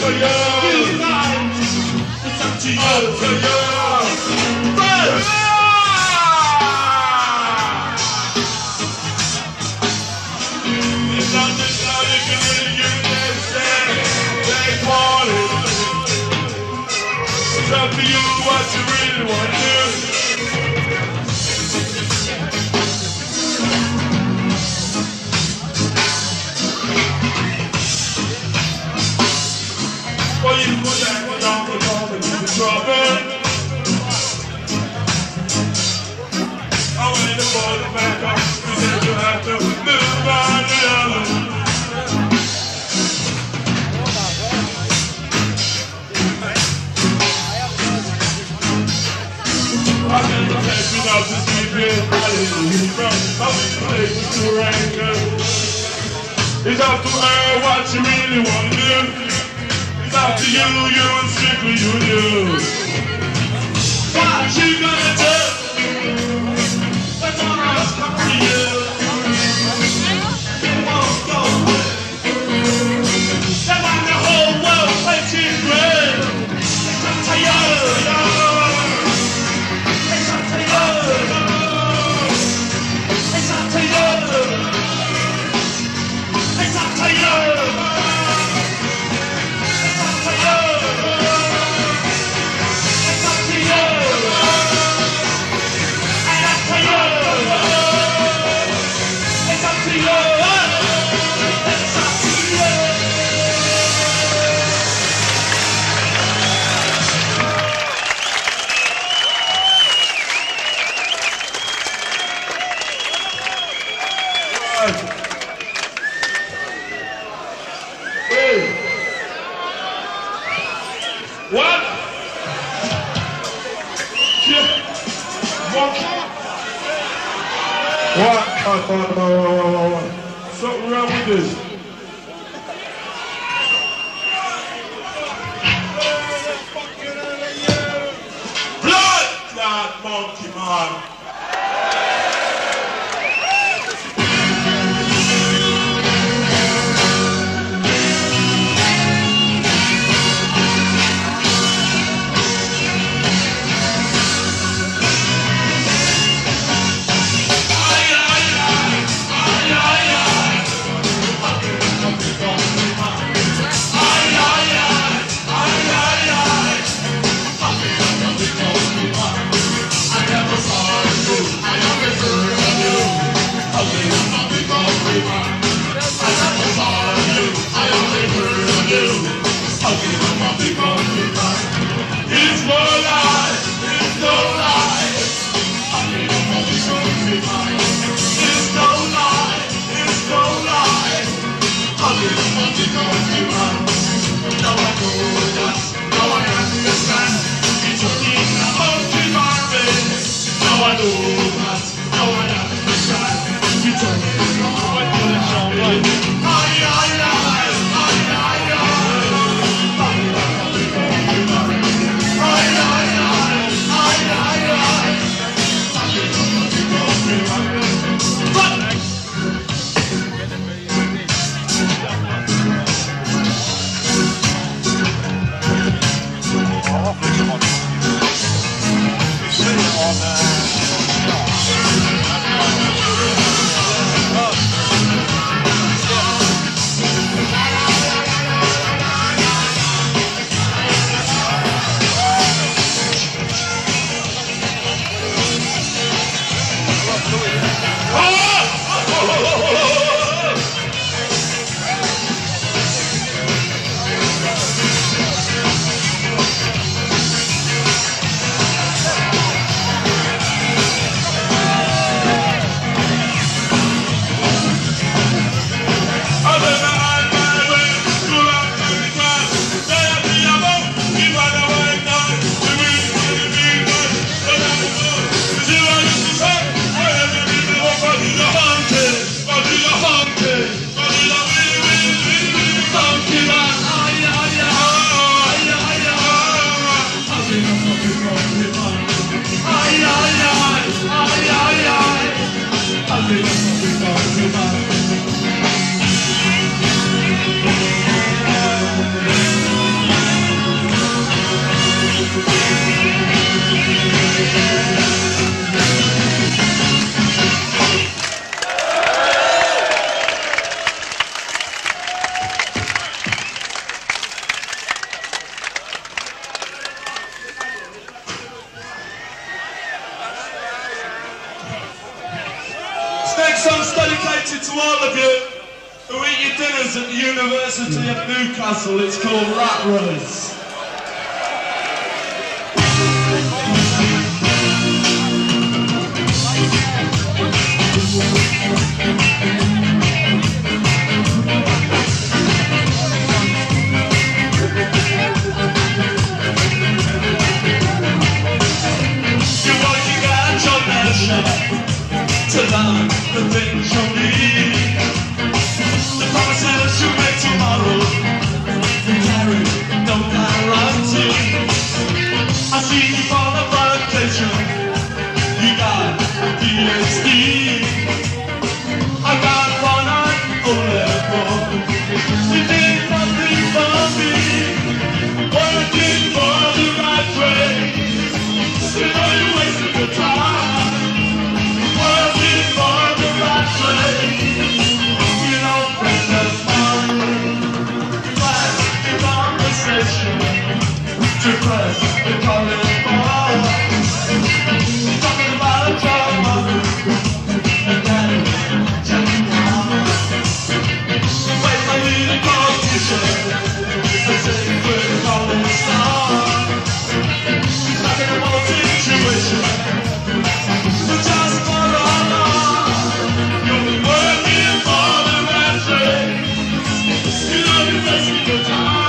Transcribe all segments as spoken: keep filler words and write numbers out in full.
to you. It's up to you. Up to you. First. It's not just how you can really get that sad. They want it. It's up to you what you really want to do. Well, you put that one on the top and you trouble. I went to pull the back up. You said you have to move on the other. I can't take you out to sleep here. I didn't leave from. I was playing with your anger. It's up to her what you really want to do. It's up to you, you and strictly you do. What you gonna do? They're gonna come to you. You won't go away. They want the whole world painted red. It's up to you. It's up to you. It's up to you. It's up to you. What? What? What? What? What? What? Something wrong with this. Blood clot monkey man. Yeah. you who eat your dinners at the University of Newcastle. It's called Rat Race. To learn the things you need, the promises you make tomorrow, you carry no guarantee. I see you for the vacation, you got a P H D. I got one eye only for you did nothing for me, working for the right way. You know you're wasting your time. Depressed, they're calling for talking about a drama and that is checking out. Wait, I need a competition. I say we're calling star. Stuck in a whole situation, but just for a while. You're working for the right trade. You know you're wasting your time.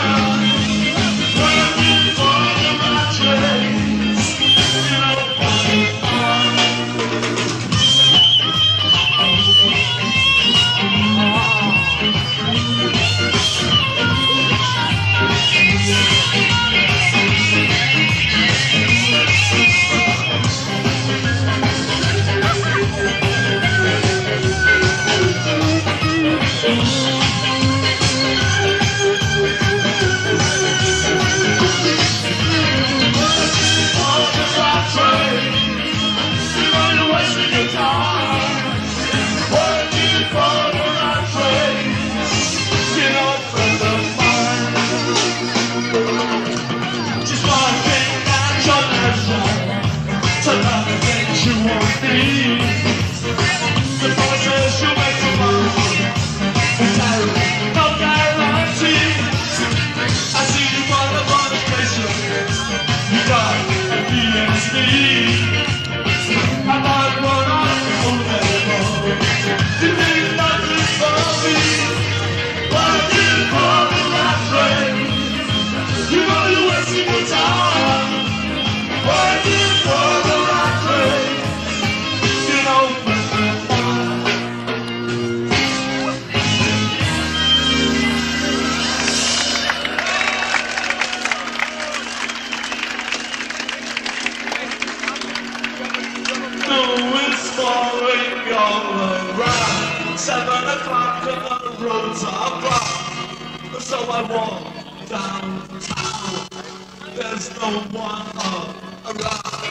Seven o'clock and the roads are blocked, so I walk downtown. There's no one around.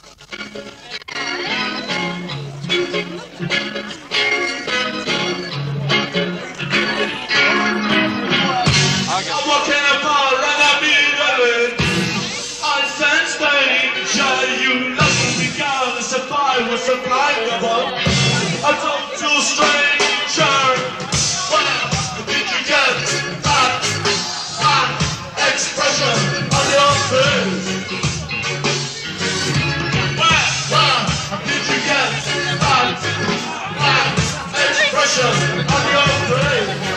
I'm walking apart and I'm eagerly. I sense danger. You love me regardless if I was supplyable. I talk to a stranger. Where did you get that, that expression on your face? Where, where did you get that, that expression on your face?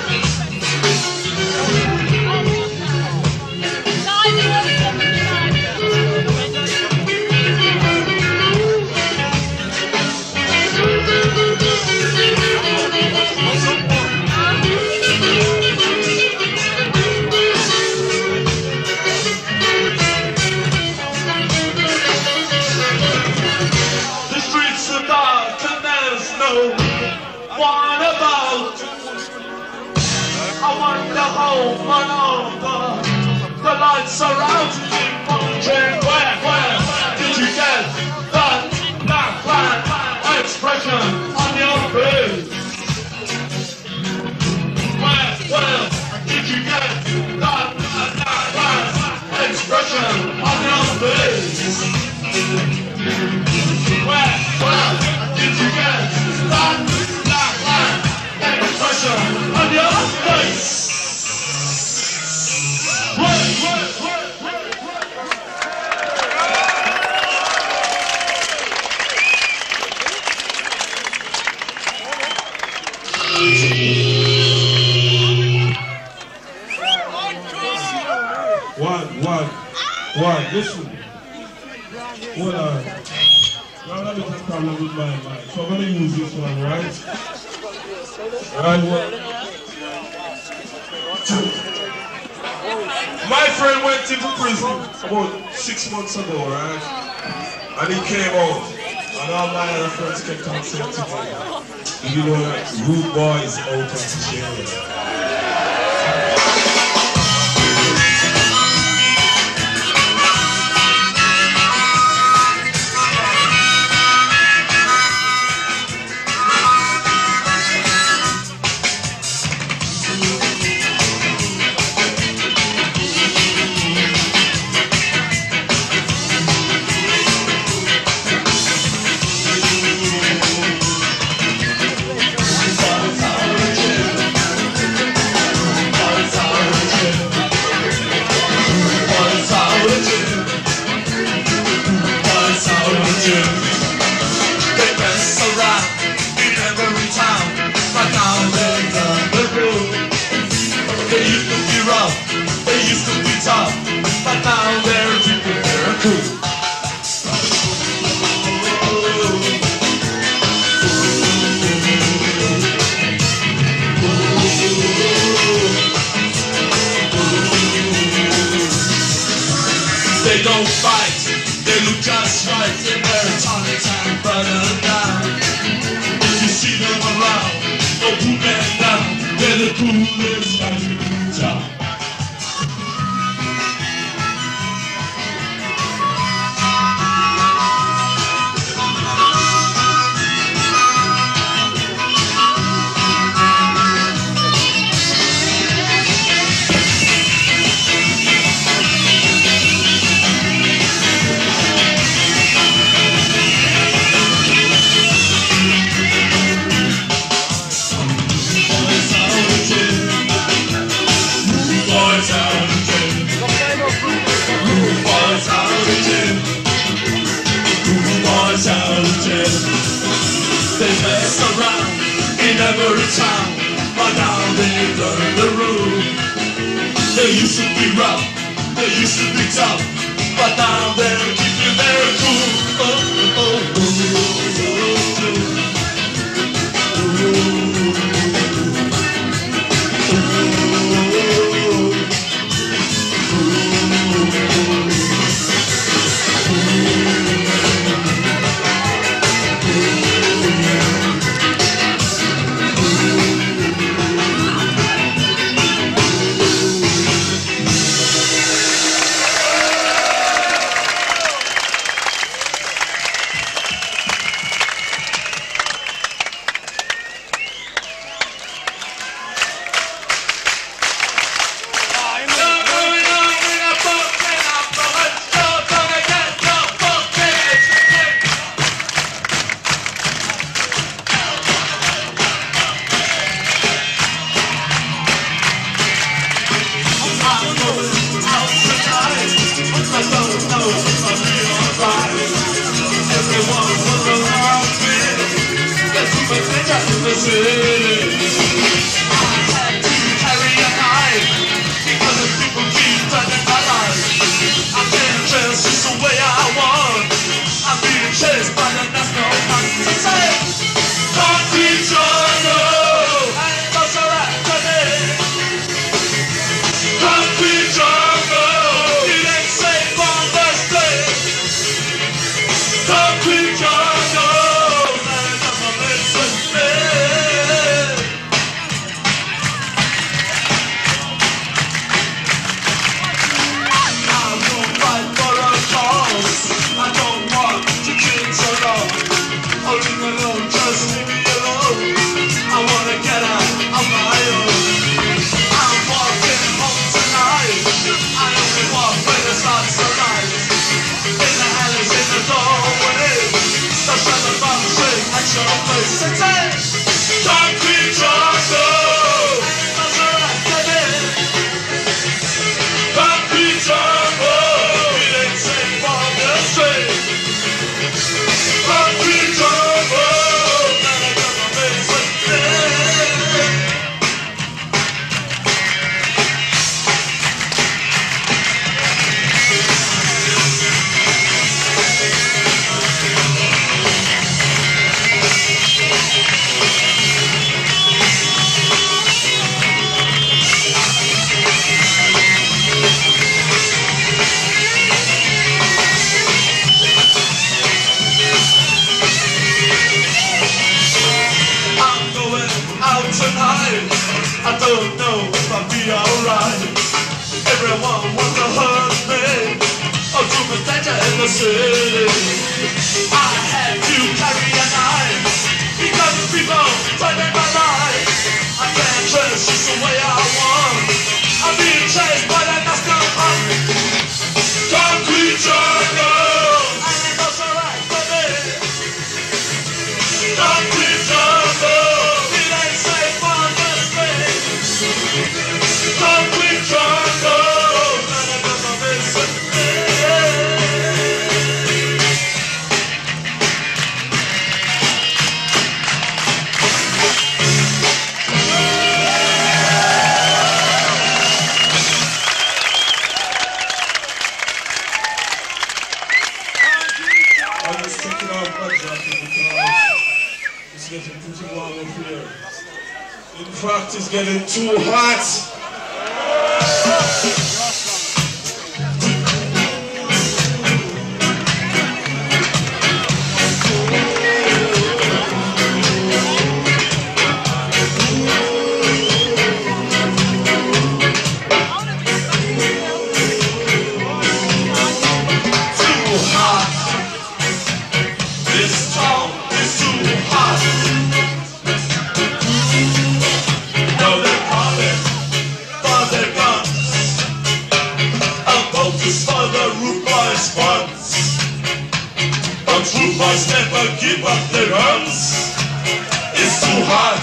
What about? I wonder home and over. The lights surrounding you, wondering where, where did you get that black, black expression on your face? Where, where did you get that black, black expression on your face? Where, where did you get that black, black expression? One, listen. Hold on. I'm having a problem with my mind, so I'm going to use this one, right? And one. Two. My friend went into prison about six months ago, right? And he came out. And all my other friends kept on saying to me, you know that rude boy is out of jail. They don't fight, they look just right, they're very tonic and burning down. If you see them around, go boom and down, they're the coolest guys in town. They mess around in every town, but now they learn the rule. They used to be rough, they used to be tough, but now they're keeping their cool. Oh, oh, oh, oh, I don't know if I'll be alright. Everyone wants to hurt me. Oh, to the danger in the city. I had to carry a knife because people threaten my life. I can't dress just the way I want. I'm being chased by that master punk. Concrete jungle, and it goes alright for me. Concrete jungle, it ain't safe for the street. Concrete jungle, and it goes alright for me. I'm just taking off my jacket because it's getting pretty warm up here. In fact, it's getting too hot. Root boys never give up their arms. It's too hot.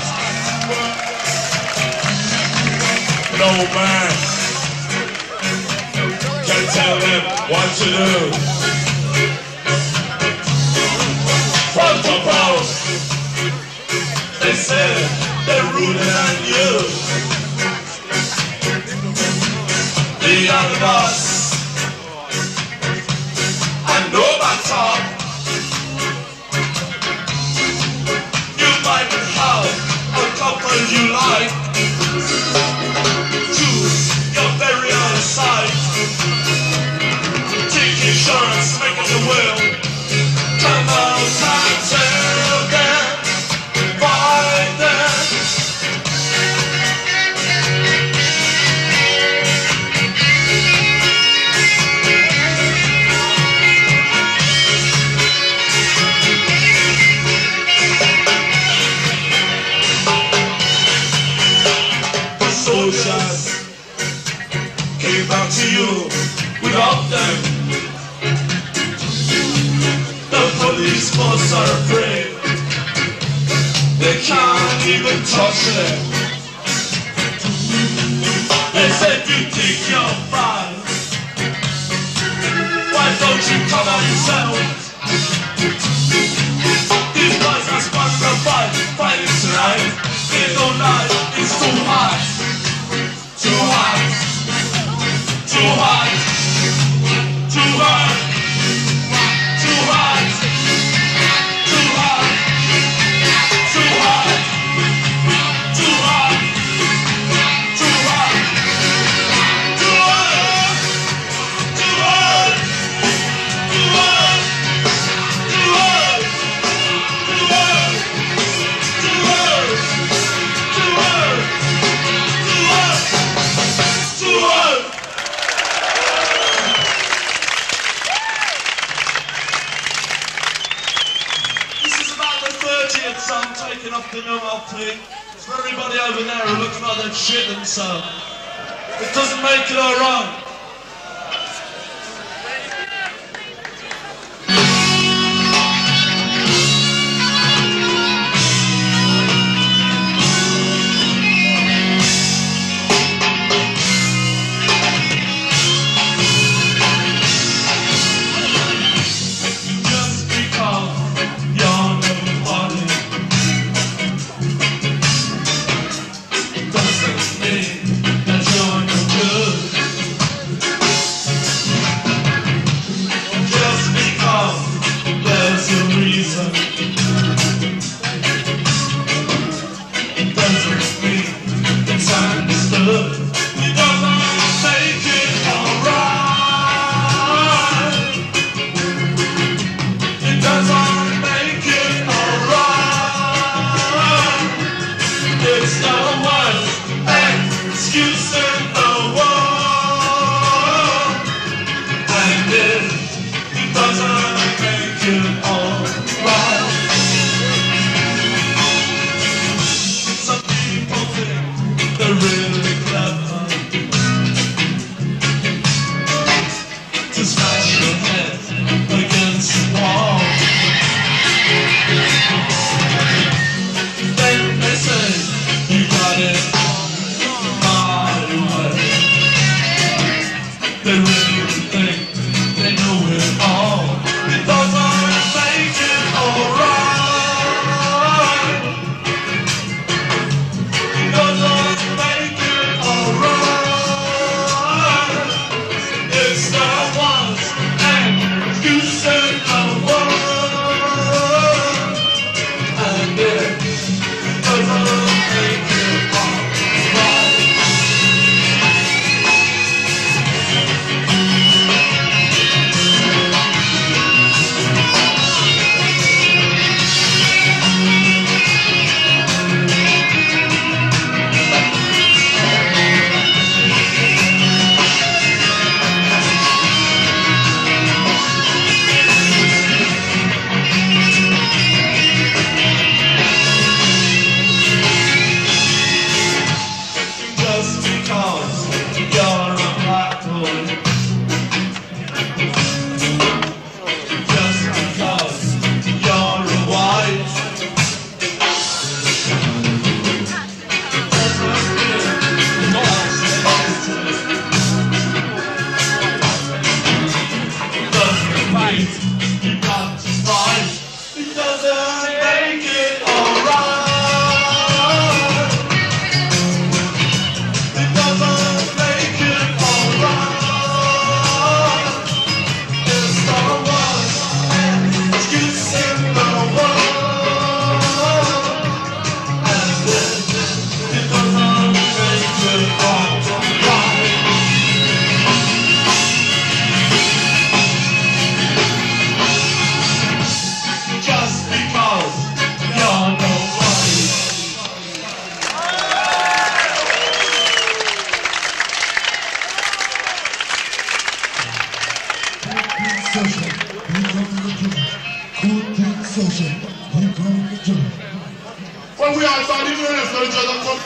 No man can tell them what to do. Front of house, they say they're ruder than you. They are the boss. I know my top. Couple you like, choose your very own side. Take insurance, make it the will. Come on, time, tell them, fight them. Soldiers came back to you without them. The police force are afraid. They can't even touch them. They said you think you're fine. Why don't you come out yourself? These guys are supposed to fight, fighting tonight. They don't lie, it's too hot. Too hot, too hot, too hot, too hot, too hot, too hot, too hot, too hot, too hot, too hot, too hot, too hot, too hot, too hot, too hot, too hot. This is about the thirtieth song taken off the new L P. It's for everybody over there who looks like they've shit themselves. It doesn't make it alright.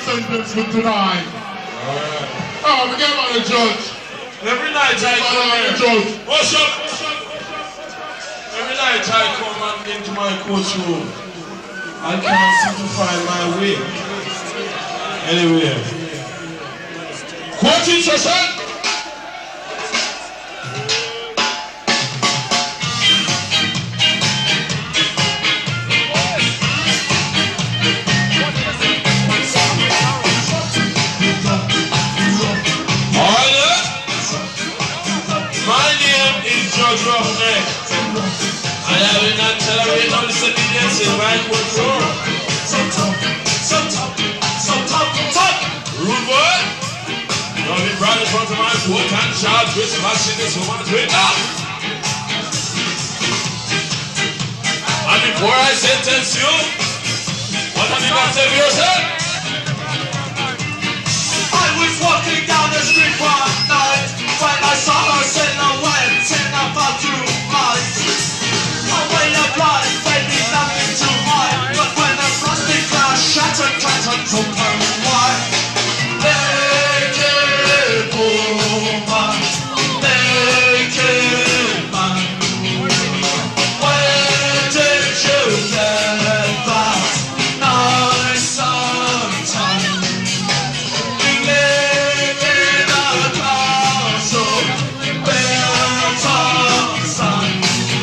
sentence for tonight. Alright. Oh, we get on the judge. Every night I come on the here. judge. What's up? Every night I come into my coach room. I can't seem to find my way. Anyway. Coaching session. Judge Roughneck. And I will not tolerate all disobedience in my control. So tough, so tough, so tough, tough. Rude boy. You'll be brought in front of my court and charged with smashing this woman's window. And before I sentence you, what have you got to say for yourself? I was walking down the street one night when I saw her sitting away, sitting about to hide. Away the blind, baby, nothing to hide. But when the frosty glass shattered, tried to took her wide. Naked woman, naked man. Where did you get that nice sunshine? You live in a castle built on sand.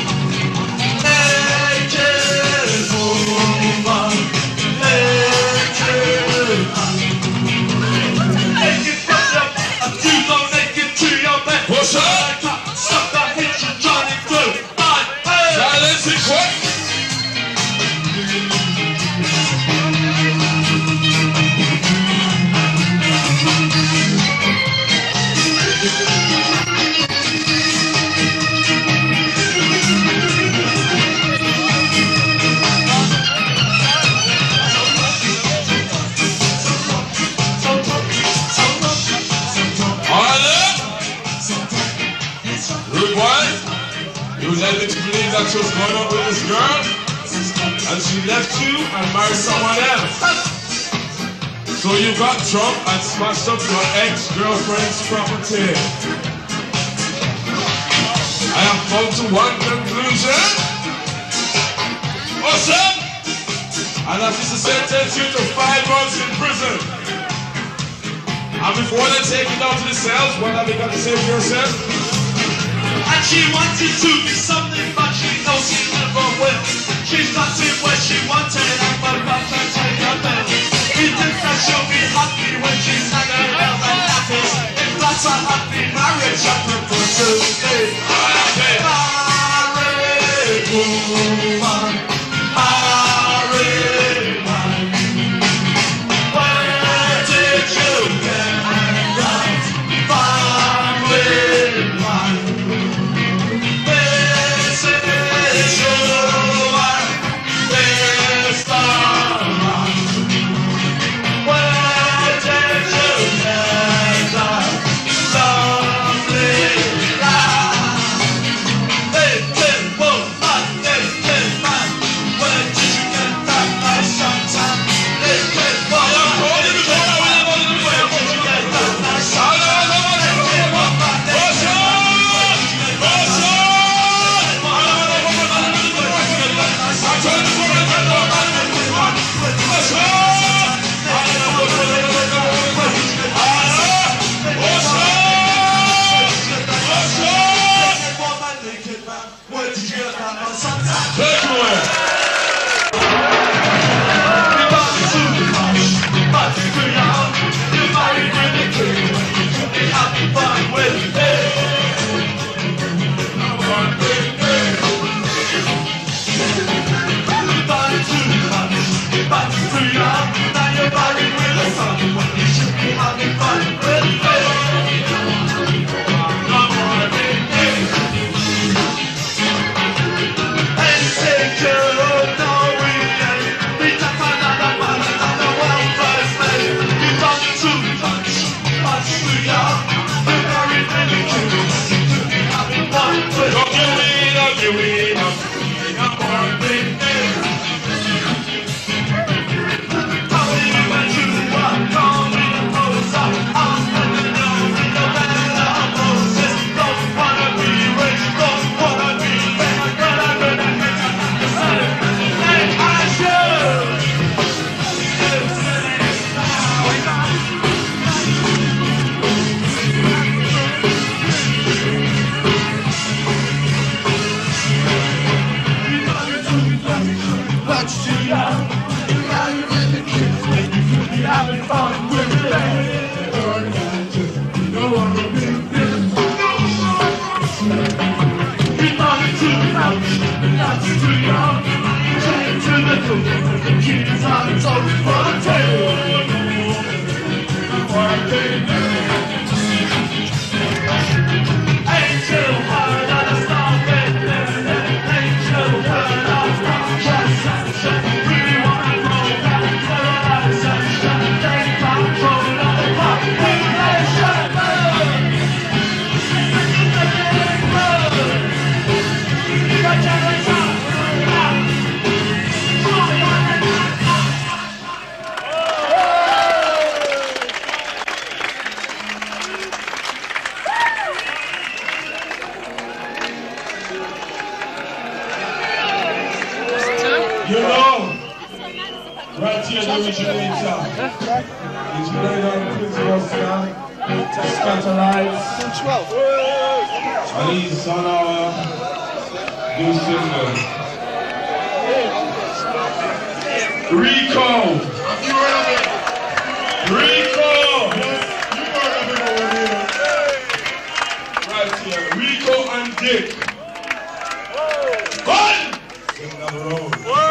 Naked woman, naked man. Naked brother, and you go naked to your bed. What's up? Stop that hitch and Johnny through my head. Silence it quick. Rude boy, you was able to believe that you was going up with this girl, and she left you and married someone else. So you got drunk and smashed up your ex-girlfriend's property. I have come to one conclusion. What's up? And that is to sentence you to five months in prison. And before they take you down to the cells, what have you got to say for yourself? And she wanted to be something, but she knows she never will. She's got it where she wanted, and my back can take her bed. He thinks that she'll be happy when she's hanging out and happy. If that's a happy marriage, I prefer to stay. Married woman, married man. Where did you get that family man? Hey, hey, whoa, man, hey, hey, man. You know, right here the originator. He's playing on Prince Oscar, Scatterites, and he's on our new single. Rico! Rico! Right here, Rico and Dick. One! Sing down the road.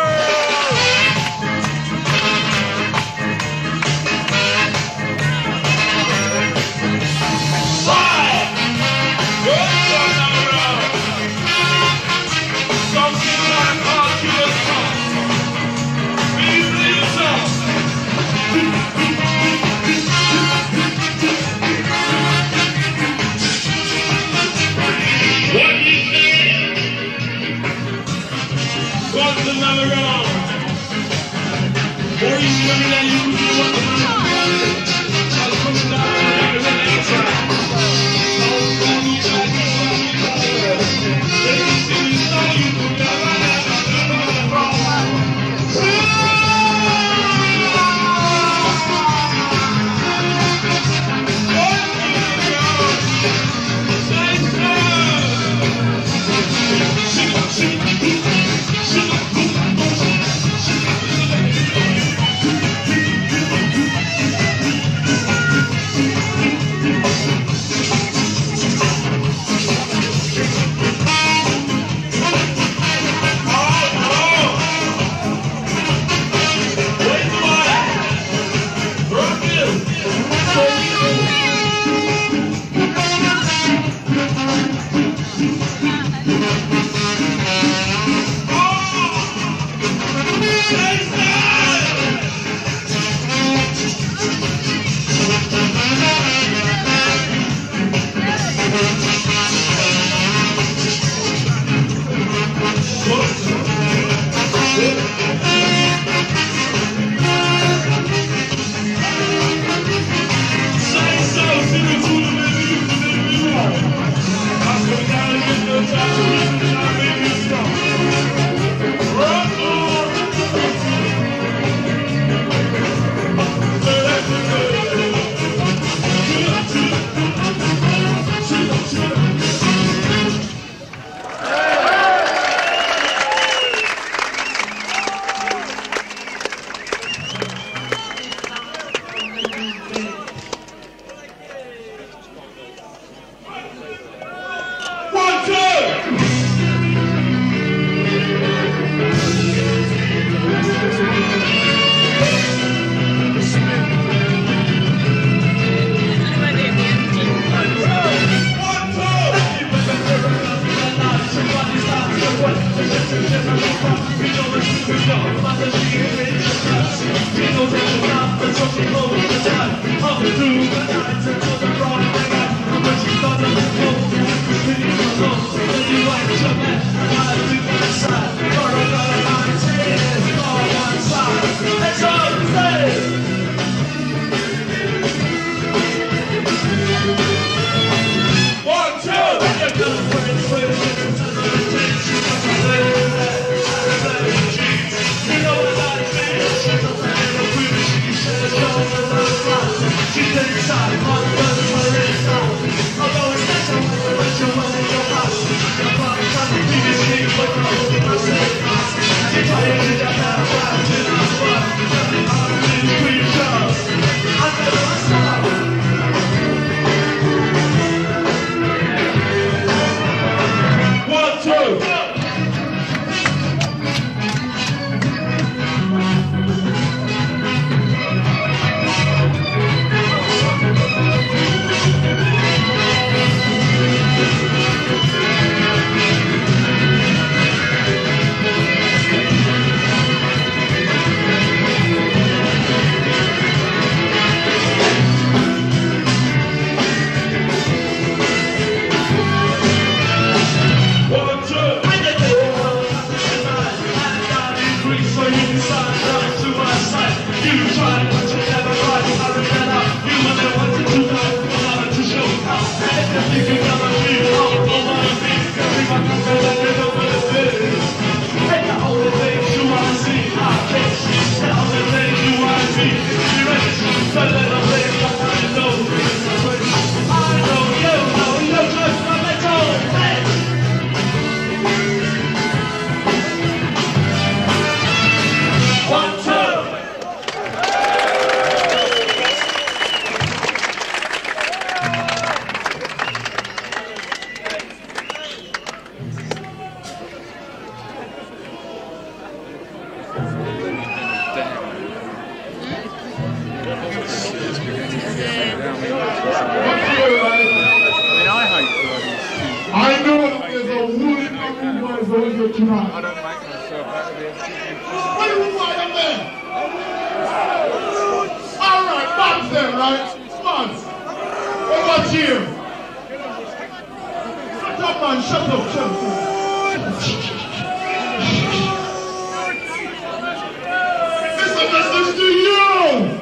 What's another round? Boy, you show me that you do what you want. I'm coming down and I'm going to try. Don't call me back, you want me back. Let me see you know you do that. She's inside, I know that there's a woolly room boys over here tonight. I don't make myself out there. What do you want up there? Alright, Bob's there, right? Bob's. What about you? Shut up, man. Shut up, shut up. It's a message to you.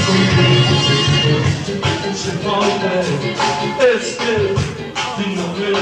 It's still the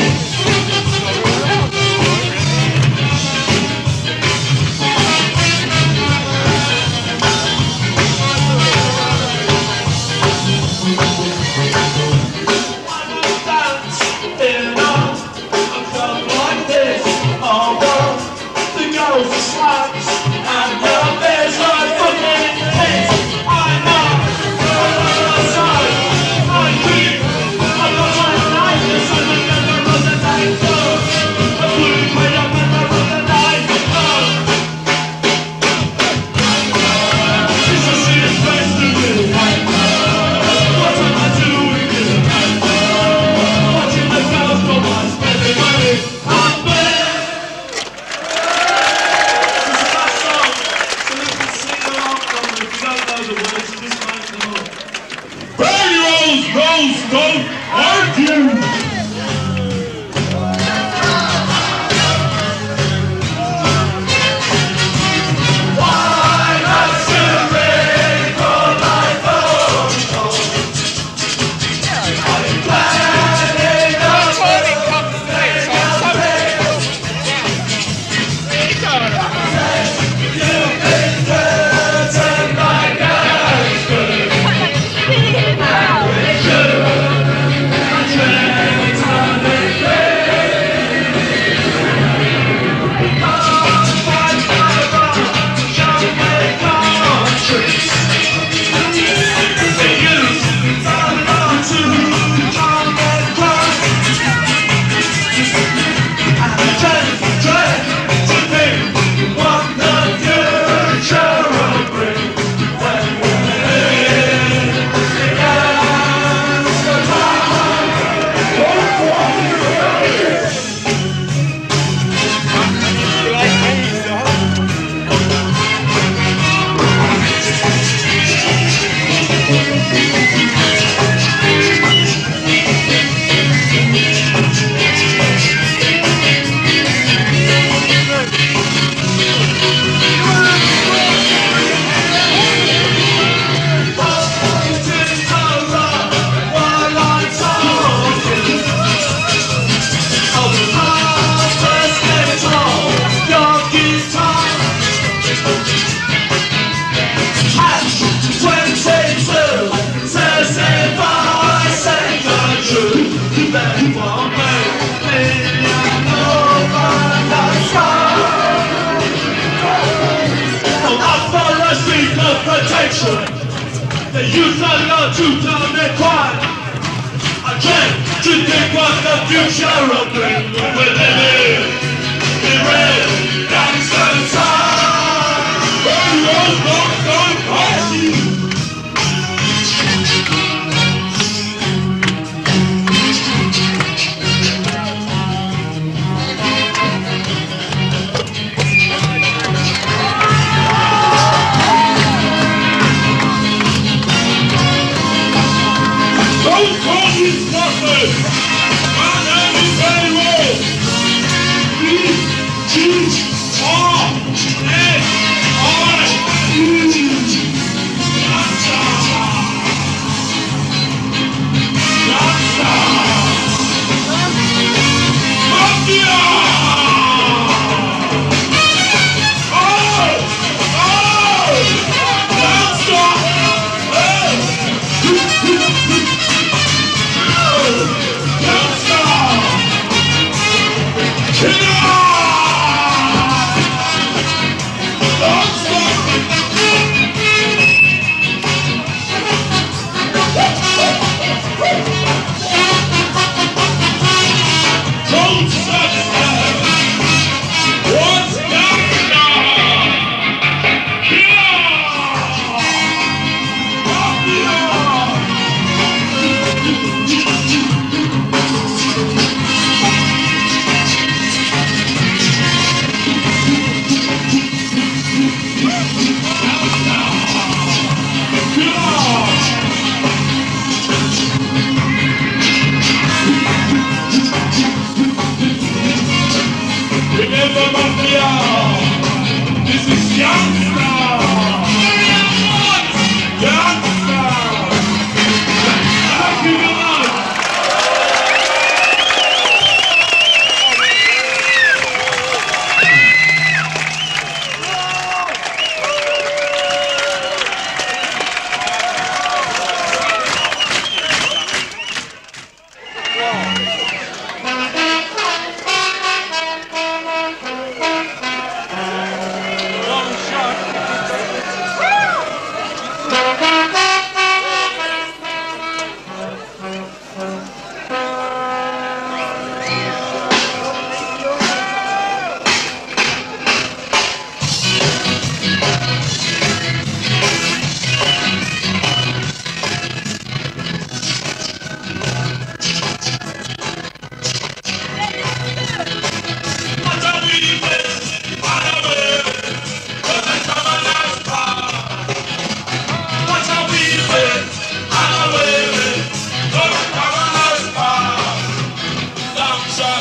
They use our law to tell their crime. I can't to think what the future will bring. We're living in red gangster time. Don't, don't, don't, don't.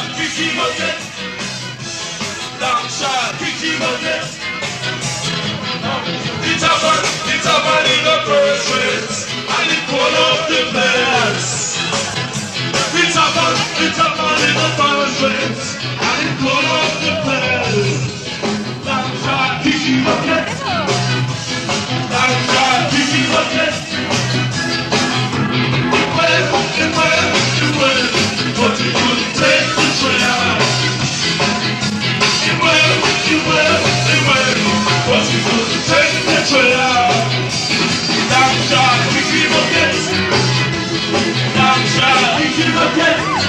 shot, Kiki Motet. Long shot, Kiki Motet. It's a man, it's a man in the first race, and it pull off the pants. It's a man, it's a man in the first race, and it pull off the pants. Long shot, Kiki Motet. Long shot, Kiki Motet. It went, it went, it went, but it couldn't take the trail. It went, it went, it went, but it couldn't take the trail. Long shot, Kiki Motet. Long shot, Kiki Motet.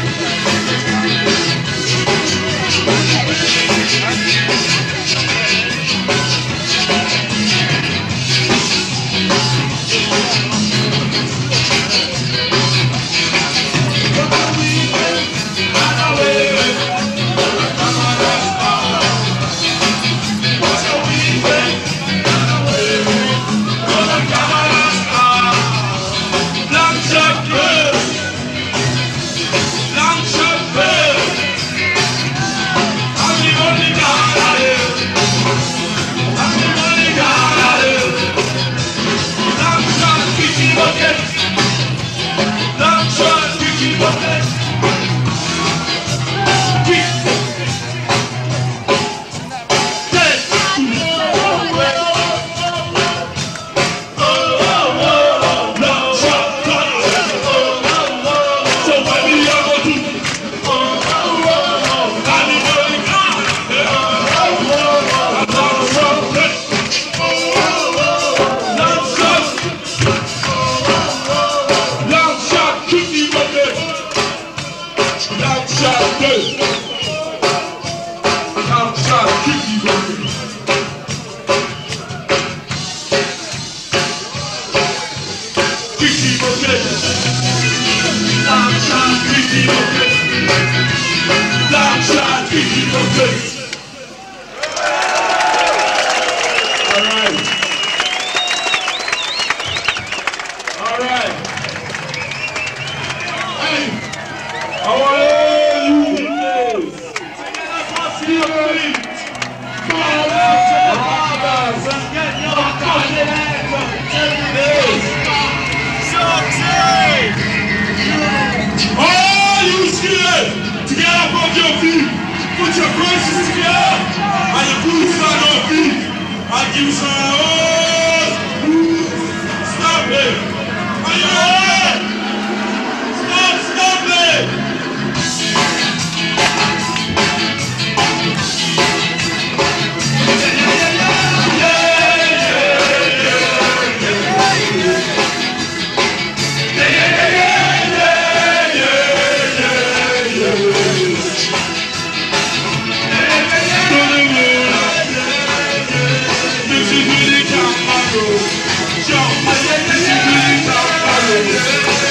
Put your crosses together and your boots on your feet and give some oh, stop it. Are you ready? Stop, stop it. Jump, this is really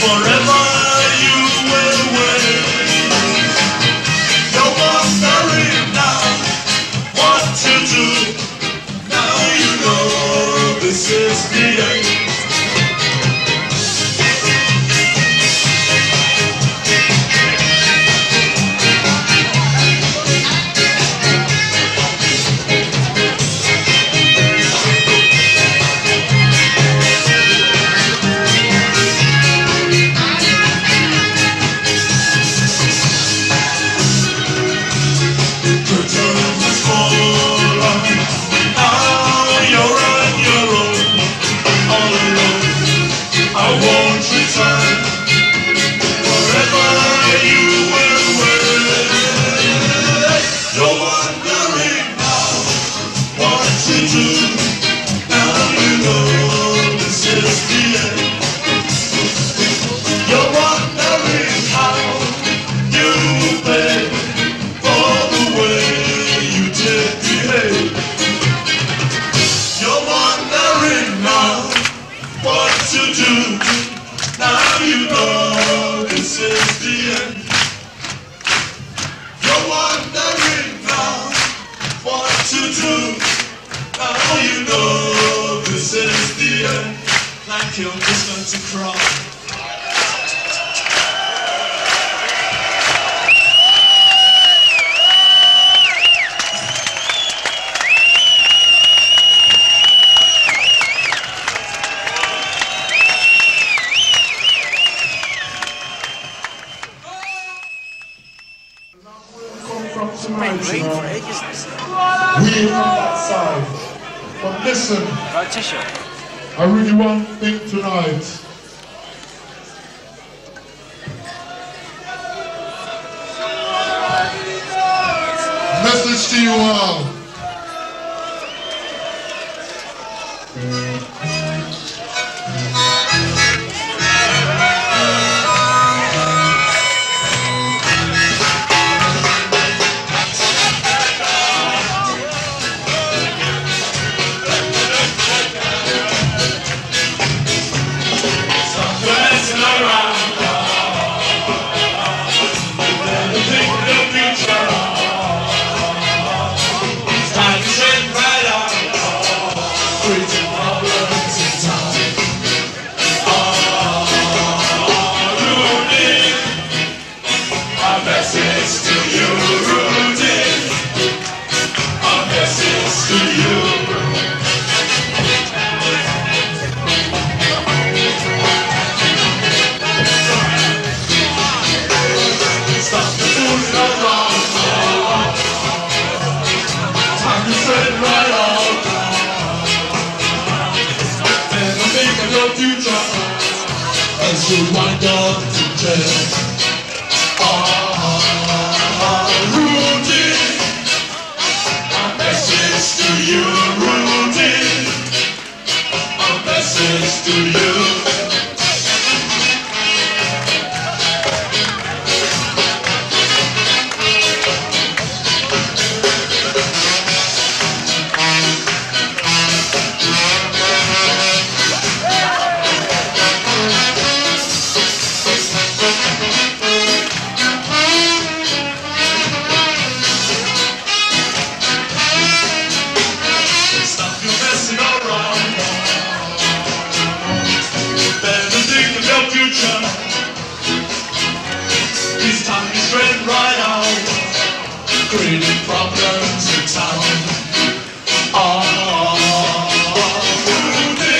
forever you will wait. You're wondering now what to do. Now you know this is the end. You're just going to cry. From tonight, you know, we on that side. But listen, I really want to think tonight. Message to you all. As you wind up to death, ah, Rudy, a message to you, Rudy, a message to you. Creating problems in town. Ah, Rudy,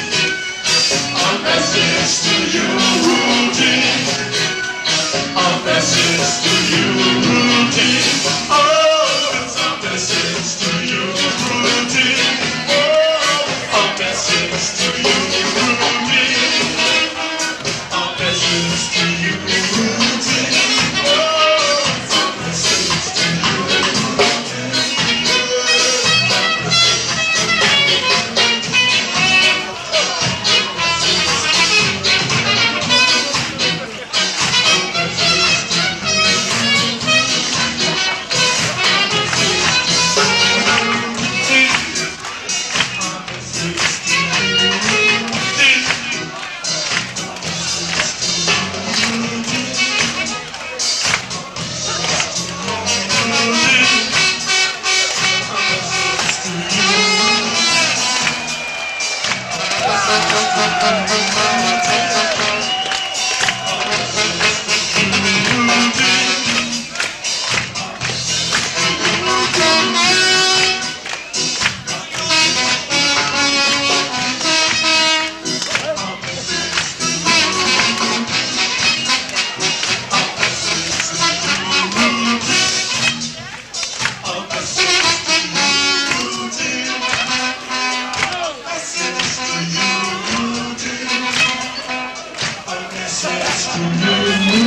a message to you, Rudy. A message to you, Rudy. Oh, it's a message to you, Rudy. Oh, a message to you, Rudy. A message to you, Rudy. Oh, it's a message to you. Say that.